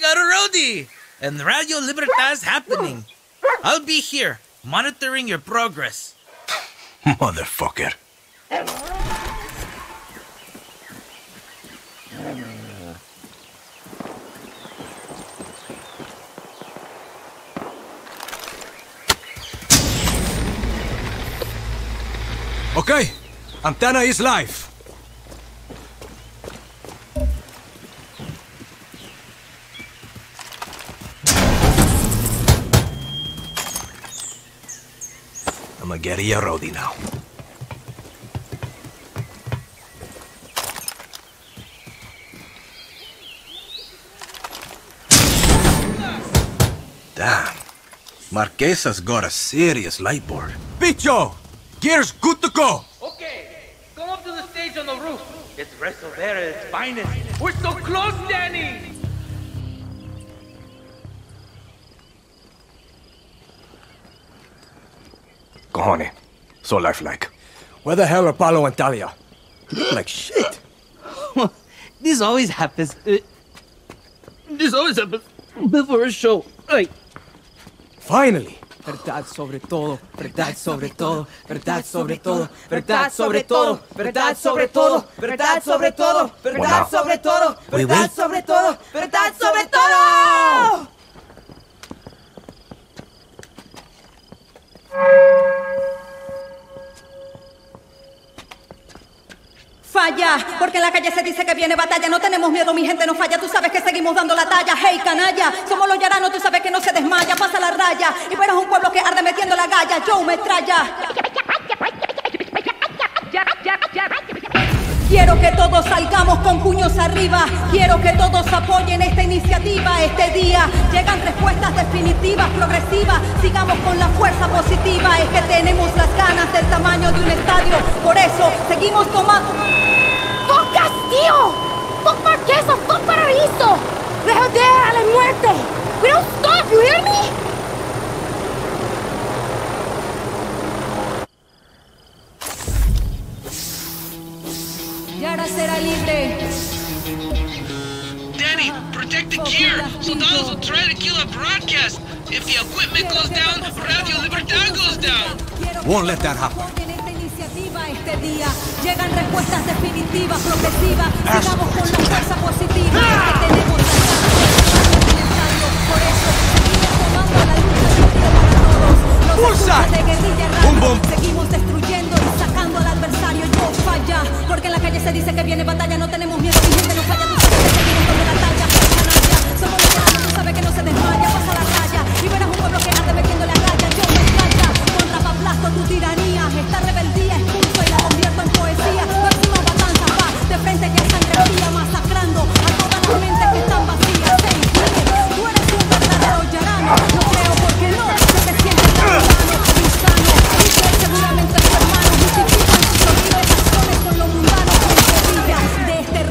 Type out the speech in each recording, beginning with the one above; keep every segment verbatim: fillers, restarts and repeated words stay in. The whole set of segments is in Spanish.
got a roadie! And Radio Libertad's happening. I'll be here, monitoring your progress. Motherfucker. Okay, antenna is live. I'm a guerrilla roadie now. Damn. Marquesa's got a serious light board. Bicho! Gear's good to go! Okay, come up to the stage on the roof. It's Resolver at its finest. We're so close, Danny! Cojones. So lifelike. Where the hell are Paulo and Talia? You look like shit. This always happens. Uh, this always happens before a show. Like, Finally! Verdad sobre todo, verdad sobre todo, verdad sobre todo, verdad sobre todo, verdad sobre todo, verdad sobre todo, verdad sobre todo, verdad sobre todo, verdad sobre todo. Falla, porque en la calle se dice que viene batalla. No tenemos miedo, mi gente no falla. Tú sabes que seguimos dando la talla. Hey, canalla, somos los yaranos, tú sabes que no se desmaya. Pasa la raya, y verás un pueblo que arde metiendo la galla. Yo me traya. Quiero que todos salgamos con puños arriba. Quiero que todos apoyen esta iniciativa. Este día llegan respuestas definitivas, progresivas. Sigamos con la fuerza positiva. Es que tenemos las ganas del tamaño de un estadio. Por eso seguimos tomando... ¡Fuck Castillo! ¡Fuck Marquesa! ¡Fuck Paraíso! ¡Rejoder a la muerte! We don't stop, you hear me? Yara será libre. Danny, protect the gear! Soldados will try to kill our broadcast! If the equipment goes down, Radio Libertad goes down! Won't let that happen. Este día llegan respuestas definitivas, progresivas. Sigamos con la fuerza positiva. Que tenemos las ganas de estadio. Por eso seguimos tomando la lucha siempre para todos. Los escuchas de guerrilla rara. Seguimos destruyendo y sacando al adversario. Yo falla, porque en la calle se dice que viene batalla. No tenemos miedo, mi gente no falla. Tú sabes que seguimos dando la talla. Canalla, somos los veteranos, tú sabes que no se desmaya. Pasa la raya y verás un pueblo que arde metiendo la raya. Yo me calla, contra aplasto tu tiranía. Esta rebeldía expulso y la convierto en poesía. Próxima matanza va de frente que a sangre fría, masacrando a todas las mentes que están vacías. Hey, tú eres un verdadero yarano. No creo porque no, que te sientes tan insano. Y que seguramente tu hermano justifican sus horribles acciones con lo mundano. Con guerrillas de este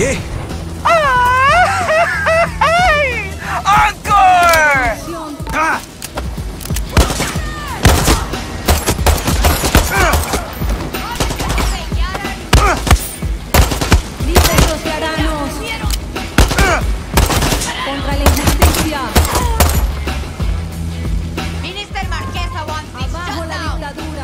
¿Qué? ¡Encore! ¡Ah! Libres los tiranos contra la injusticia. Minister Marquesa wants this. Abajo la dictadura.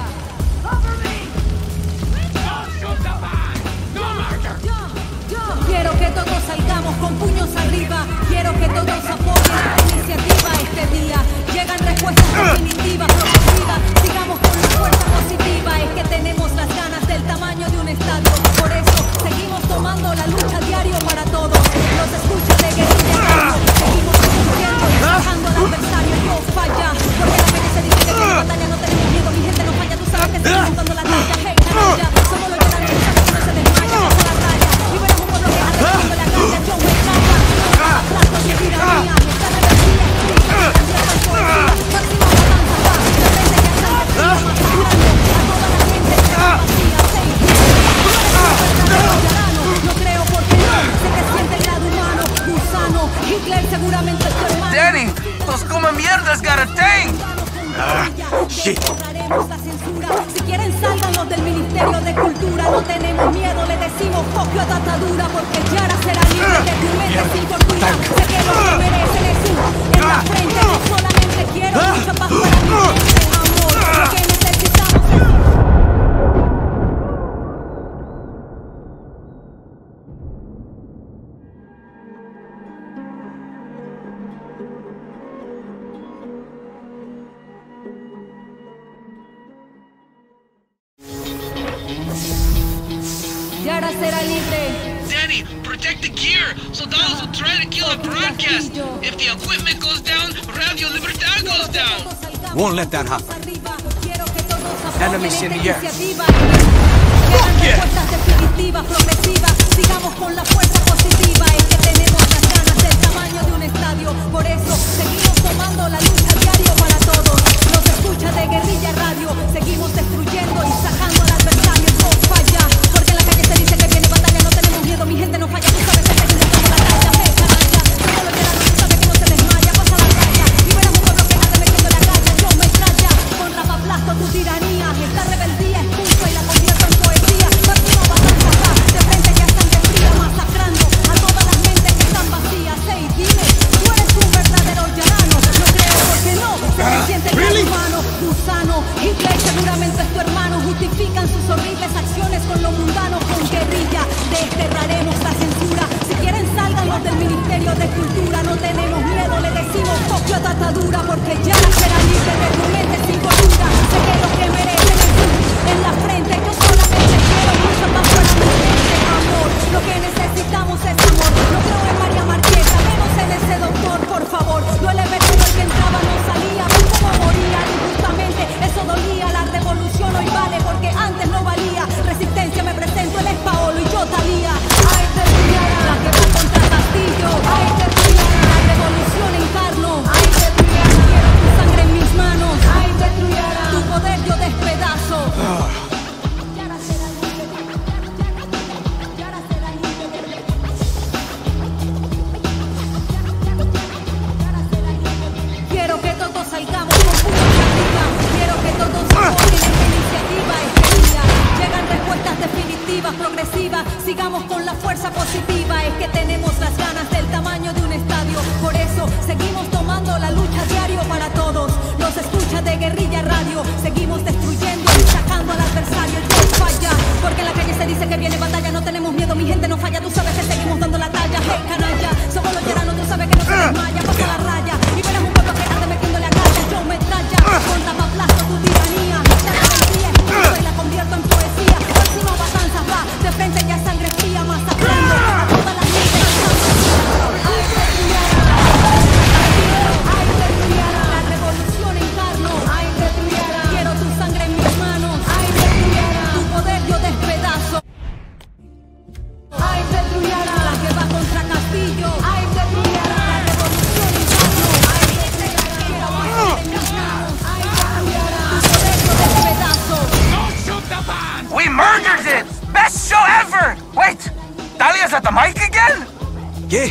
Quiero que todos salgamos con puños arriba. Quiero que todos apoyen esta iniciativa este día. Llegan respuestas definitivas, progresivas. Sigamos con la fuerza positiva. Es que tenemos las ganas del tamaño de un estadio. Por eso seguimos tomando la lucha diario para todos. Los escucha de guerrilla. Seguimos destruyendo y bajando al adversario. No falla, porque la calle se dice que en batalla no tenemos miedo. Mi gente no falla, tú sabes que seguimos dando la talla. Hey, canalla, somos los llenados de que no se desmaya. Bajo la raya, liberamos un pueblo que anda dando la calle. Yo me traya, platos de tiranía. Esta rebeldía es triste, cambiar la poesía. Máxima balanza, va, de frente que hasta el destino. Masacrando a toda la gente que está vacía. Hey, tú eres un verdadero tirano. No creo porque no, sé que siente el lado humano. Gusano, Hitler seguramente es tu hermano. Danny, those come mierdas got a thing! Ah, shit. Borraremos la censura. Si quieren salgan los del Ministerio de Cultura. No tenemos miedo, le decimos foco a dictadura. Porque Yara será libre de tu mente sin cordura. Sé que lo que merecen es un en la frente. No solamente quiero mucha paz para mi gente. Amor, lo que necesitamos es... Yara será libre. Danny, protect the gear! Soldados will try to kill our broadcast! If the equipment goes down, Radio Libertad goes down! Won't let that happen. Enemies in the air. Fuck yeah. Respuestas definitivas, progresivas. Sigamos con la fuerza positiva. Es que tenemos las ganas del tamaño de un estadio. Por eso seguimos tomando la lucha diario para todos. Nos escucha de Guerrilla Radio. Seguimos destruyendo y sacando al adversario. No falla, porque en la calle se dice que viene batalla. No tenemos miedo, mi gente no falla. Tú sabes que seguimos dando la talla. Hey, canalla, somos los tiranos, tú sabes que no se desmaya. Pasa la raya, liberamos un pueblo que anda metiendo la calle. Yo me traya, con rapaplasto tu tiranía. Esta rebeldía es punto y la convierto en poesía. Máxima balanza, va, de frente ya están de fría. Masacrando a todas las mentes que están vacías. Hey, dime, tú eres un verdadero llanano. No creo porque no, se te siente el lado humano. Gusano, Hitler seguramente es tu hermano. Justifican sus horribles acciones con lo mundano. Con guerrilla desterraremos la censura. Si quieren salgan los del Ministerio de Cultura. No tenemos miedo, le decimos foco a dictadura. Porque ya será libre de tu mente sin cordura. Sé que lo que merecen es un en la frente. Yo solamente quiero mucha paz para mi gente. Amor, lo que necesitamos es amor. No creo en María Marquesa, menos en ese doctor, por favor. No el ejército el que entraba no salía. Ven cómo moría injustamente, eso dolía. La revolución hoy vale porque antes no valía. Resistencia me presento, él es Paolo y yo Talía. Ay, te brillará la que va contra Castillo. Ay, te brillará la revolución encarno. Ay, te brillará, quiero tu sangre en mis manos. Ay, te brillará tu poder yo despedazo. Yara será libre. Yara será libre. Yara será libre. Quiero que todos salgamos con puños arriba. Quiero que todos apoyen esta iniciativa este día. Llegan respuestas definitivas, progresivas. Sigamos con la fuerza positiva. Es que tenemos las ganas del tamaño de un estadio. Por eso seguimos tomando la lucha diario para todos. Nos escucha de Guerrilla Radio. Seguimos destruyendo y sacando al adversario. No falla, porque en la calle se dice que viene batalla. No tenemos miedo, mi gente no falla. Tú sabes que seguimos dando la talla. Hey, canalla, somos los tiranos. Tú sabes que no se desmaya. Pasa la raya y verás un pueblo que anda metiéndole a calle. Yo me traya, con rapaplasto tu tiranía. Esta rebeldía es punto y la convierto en poesía. Máxima balanza, va, de frente ya sangre fría. Masacrando a toda la gente que está vacía. Ay, te brillará. Ay, te brillará. La revolución encarno. Ay, te brillará. Quiero tu sangre en mis manos. Ay, te brillará. Tu poder yo despedazo. Ay, te brillará. La que va contra Castillo. Ay, te brillará. La revolución encarno. Ay, te brillará. Quiero tu sangre en mis manos. Ay, te brillará. Tu poder yo despedazo. We murdered it! Best show ever! Wait! Natalia's at the mic again? ¿Qué?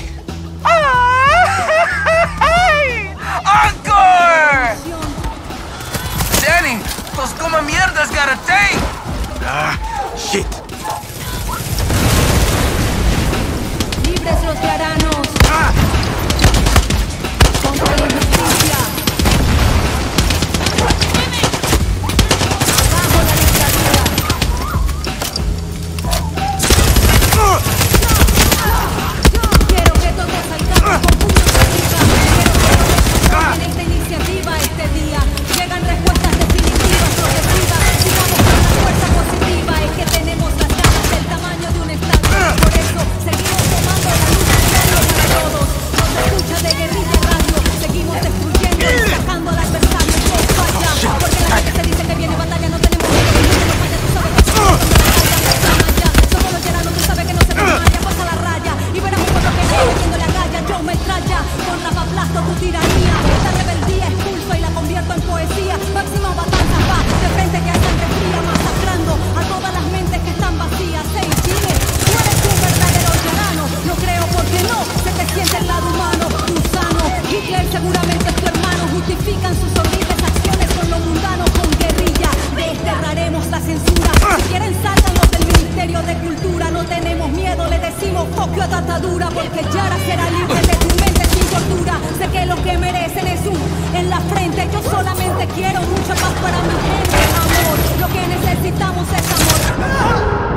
Encore! Danny, those come mierdas got a tank! Ah, shit. Libres los tiranos. Ah. Contra la injusticia. Abajo la dictadura. Quiero que todos salgamos con puños arriba. Quiero que todos en esta iniciativa este día. Llegan respuestas definitivas, progresivas. Sigamos con la fuerza positiva. Es que tenemos las ganas del tamaño de un estadio. Por eso seguimos tomando la lucha diario para todos. Nos escucha de Guerrilla Radio. Seguimos destruyendo y sacando al adversario. No falla. Porque la gente se dice que viene batalla. No tenemos miedo. No falla. Tú sabes que somos los lleranos. Tú sabes que no se desmaya. Pasa la raya. Y verás un pueblo que viene metiendo la galla. Yo me traya. Con Rafa aplasto tu tiranía. Esta rebeldía expulso y la convierto en poesía. Máxima matanza va. De frente que hay sangre fría. Masacrando a todas las mentes que están vacías. Hey, dime, tú eres un verdadero llanano. No creo porque no. Se te siente el lado humano. Gusano. Hitler seguramente es tu hermano. Justifican sus horribles acciones con lo mundano. Con guerrilla desterraremos la censura. Si quieren sálganos del Ministerio de Cultura. No tenemos miedo, le decimos fuck a tatadura. Porque Yara será libre de tu mente sin tortura. Sé que lo que merecen es un en la frente. Yo solamente quiero mucha paz para mi gente. Amor, lo que necesitamos es amor.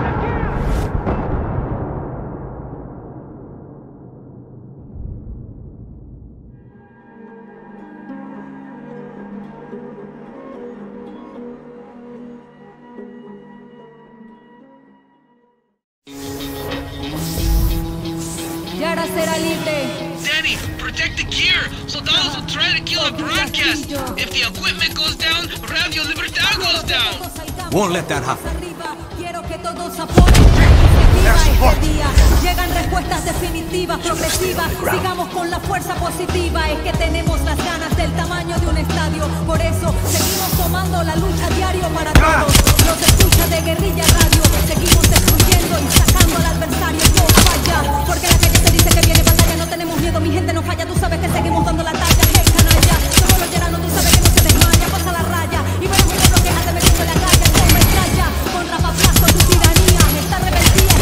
Yara será libre. Danny, protect the gear! Soldados will try to kill our broadcast! If the equipment goes down, Radio Libertad goes down! Won't let that happen. Arriba, quiero que todos apoyen la iniciativa este día. Llegan respuestas definitivas, progresivas. Sigamos con la fuerza positiva. Es que tenemos las ganas del tamaño de un estadio. Por eso seguimos tomando la lucha diario para todos. Nos escucha de Guerrilla Radio. Seguimos destruyendo y sacando al adversario. No falla, porque la gente te dice que viene batalla. No tenemos miedo, mi gente no falla. Tú sabes que seguimos dando la talla. Hey, canalla, somos los lleranos. Tú sabes que no se desmaya. Pasa la raya y verás un pueblo que ande metiendo la calle. No me traya, con Rafa aplasto tu tiranía. Esta rebeldía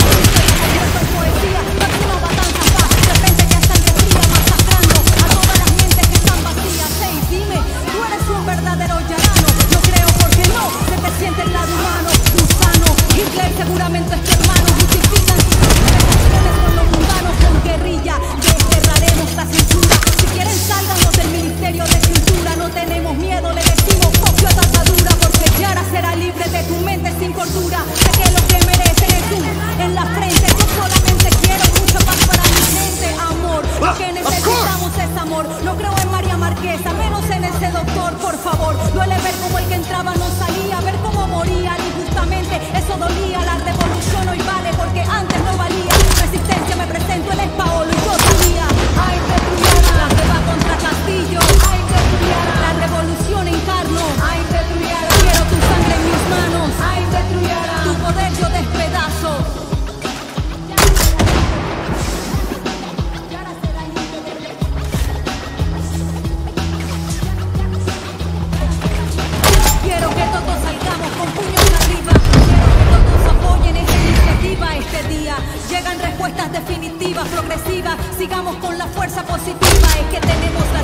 es poesía. Máxima matanza va. De frente que están de fría. Masacrando a todas las mentes que están vacías. Hey, dime, tú eres un verdadero llanano. No creo porque no. Se te siente el lado humano. Gusano. Hitler seguramente es tu hermano. Justifican sus acciones con los mundanos. Con guerrilla desterraremos la censura. Si quieren sálganos del Ministerio de Cultura. No tenemos miedo, le decimos copio a tatadura. Porque Yara será libre de tu mente sin cordura. Sé que lo que merecen es un en la frente. Yo solamente quiero mucho paz para mi gente. Amor, lo que necesitamos es amor. No creo en María Marquesa, menos en ese doctor, por favor. Duele ver cómo el que entraba no salía, ver cómo moría injustamente. Eso dolía, la revolución hoy vale porque antes no valía. Resistencia me presento, él es Paolo y yo subía. Ay, Petrullana, la que va contra Castillo. Ay, Petrullana, la revolución encarno. Ay, Petrullana, quiero tu sangre en mis manos. Ay, Petrullana, tu poder yo despedazo. Quiero que todos salgamos con puños arriba. Quiero que todos apoyen esta iniciativa este día. Llegan respuestas definitivas, progresivas. Sigamos con la fuerza positiva. Es que tenemos la